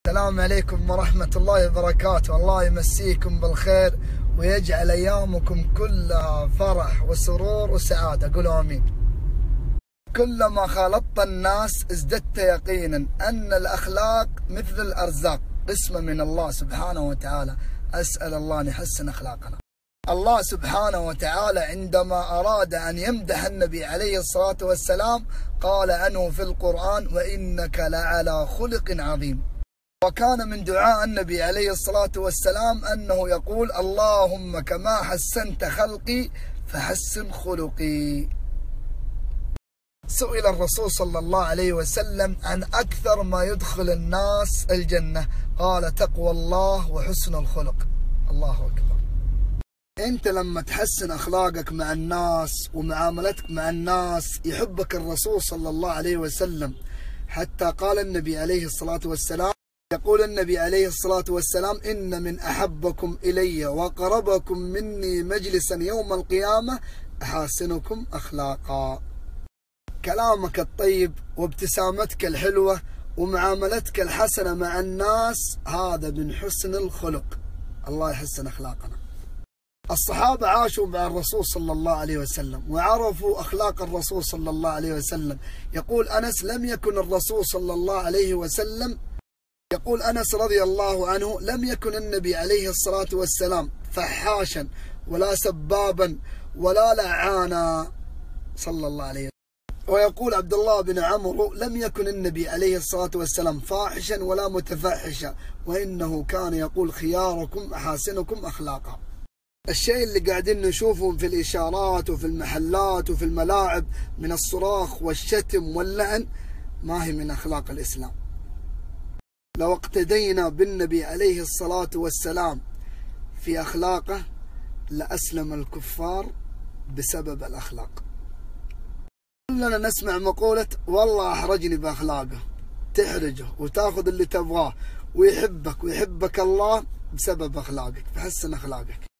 السلام عليكم ورحمة الله وبركاته. الله يمسيكم بالخير ويجعل أيامكم كلها فرح وسرور وسعادة. قولوا آمين. كلما خالطت الناس ازددت يقينا أن الأخلاق مثل الأرزاق قسمة من الله سبحانه وتعالى. أسأل الله أن يحسن أخلاقنا. الله سبحانه وتعالى عندما أراد أن يمدح النبي عليه الصلاة والسلام قال عنه في القرآن: وإنك لعلى خلق عظيم. وكان من دعاء النبي عليه الصلاة والسلام أنه يقول: اللهم كما حسنت خلقي فحسن خلقي. سئل الرسول صلى الله عليه وسلم عن أكثر ما يدخل الناس الجنة، قال: تقوى الله وحسن الخلق. الله أكبر. أنت لما تحسن أخلاقك مع الناس ومعاملتك مع الناس يحبك الرسول صلى الله عليه وسلم، حتى قال النبي عليه الصلاة والسلام، يقول النبي عليه الصلاة والسلام: إن من أحبكم إلي وقربكم مني مجلسا يوم القيامة أحاسنكم أخلاقا. كلامك الطيب وابتسامتك الحلوة ومعاملتك الحسنة مع الناس هذا من حسن الخلق. الله يحسن أخلاقنا. الصحابة عاشوا مع الرسول صلى الله عليه وسلم وعرفوا أخلاق الرسول صلى الله عليه وسلم. يقول أنس: لم يكن الرسول صلى الله عليه وسلم، يقول أنس رضي الله عنه: لم يكن النبي عليه الصلاة والسلام فحاشا ولا سبابا ولا لعانا صلى الله عليه وسلم. ويقول عبد الله بن عمرو: لم يكن النبي عليه الصلاة والسلام فاحشا ولا متفحشا، وإنه كان يقول: خياركم أحاسنكم أخلاقا. الشيء اللي قاعدين نشوفه في الإشارات وفي المحلات وفي الملاعب من الصراخ والشتم واللعن ما هي من أخلاق الإسلام. لو اقتدينا بالنبي عليه الصلاة والسلام في أخلاقه لأسلم الكفار بسبب الأخلاق. كلنا نسمع مقولة: والله أحرجني بأخلاقه. تحرجه وتاخذ اللي تبغاه ويحبك ويحبك الله بسبب أخلاقك. فحسن أخلاقك.